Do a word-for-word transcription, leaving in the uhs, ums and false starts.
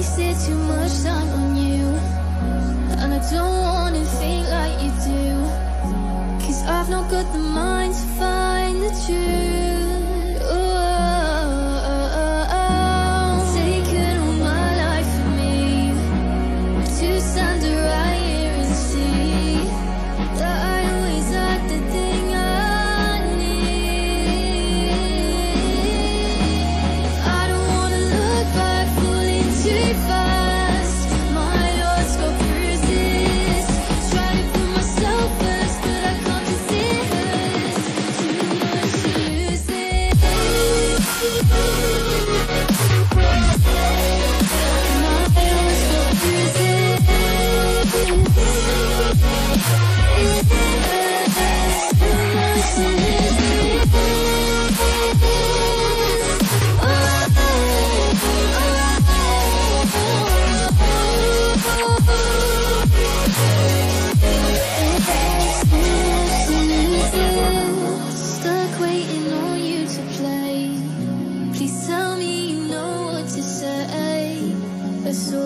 wasted too much time on you, and I don't wanna think like you do, 'cause I've not got the mind to find the truth. Oh, oh, oh, oh. Taken all my life from me to stand right here and see that I always had the thing I need. I don't wanna look back, falling too fast. My heart's got bruises. Try to put myself first, but I can't 'cause it hurts too much to lose it. My heart's got bruises. It hurts too much to lose it. Oh, oh, stuck waiting on you to play. Please tell me you know what to say. That's all